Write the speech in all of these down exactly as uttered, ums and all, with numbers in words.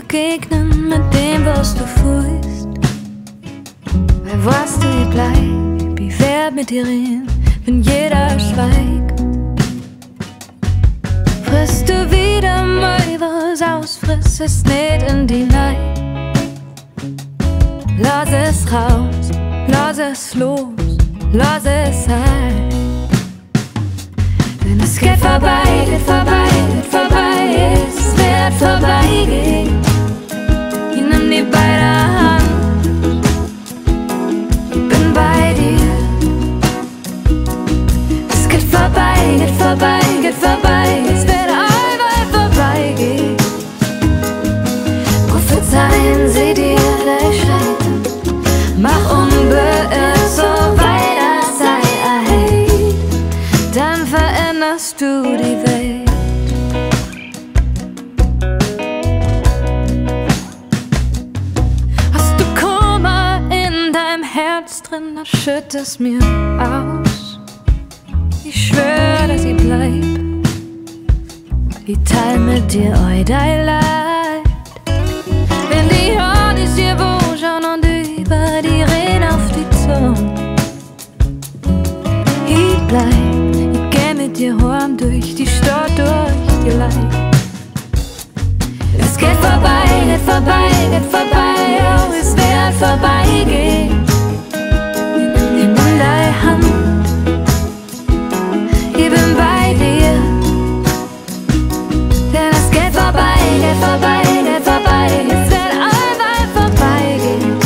begegnen mit dem, was du fühlst. Weil was du hier bleib, ich werd mit dir reden, wenn jeder schweigt. Frisst du wieder mal was aus, friss es nicht in die Nacht. Lass es raus, lass es los, lass es sein. Denn es geht vorbei, geht vorbei, geht vorbei, es wird vorbeigehen. Ich nimm die beide Hand, ich bin bei dir. Es geht vorbei, geht vorbei, geht vorbei, es wird allweil vorbeigehen. Prophezeien sie dir dein Scheitern, mach unbeirrt, so weiter sei erhellt, dann veränderst du die Welt. Hast du Kummer in deinem Herz drin, dann schütt es mir aus. Ich schwör, dass ich bleib, ich teil mit dir all dein Leid. Wenn die Horn ist dir wo schon und über die Reden auf die Zunge. Ich bleib, ich geh mit dir heim durch die Stadt, durch die Leid. Es geht vorbei, geht vorbei, geht vorbei, oh, es wird vorbeigehen. Ich nimm deine Hand, ich bin bei dir. Denn es geht vorbei, geht vorbei, geht vorbei, es wird allweil vorbeigehen.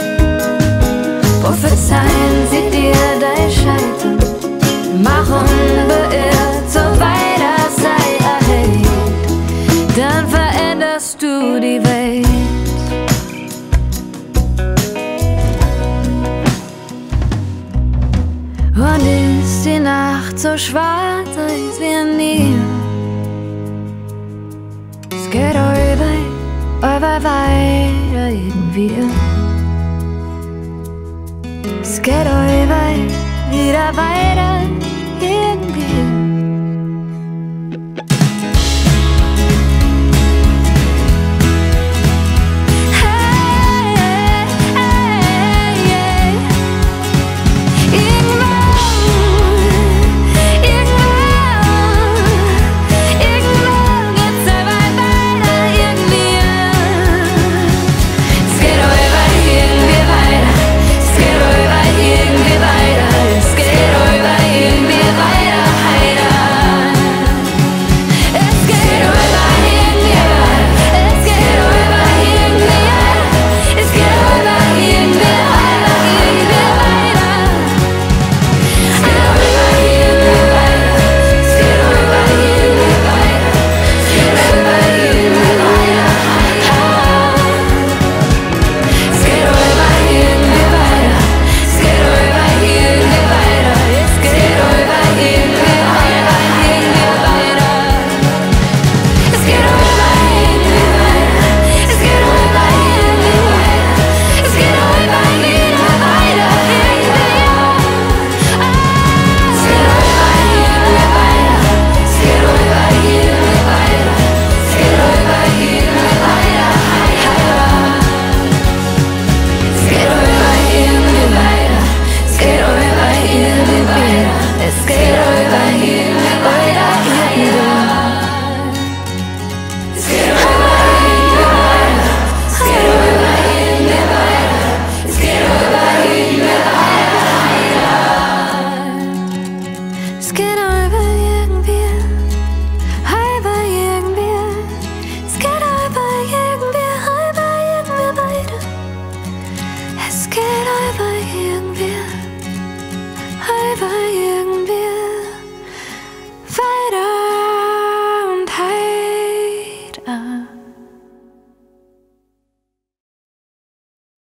Prophezeien sie dir dein Scheitern, mach unbeirrt, so weiter sei erhellt, dann veränderst du die Welt. Und ist die Nacht so schwarz, als wir nie. Es geht allweil, allweil weiter irgendwie. Es geht allweil wieder weiter irgendwie.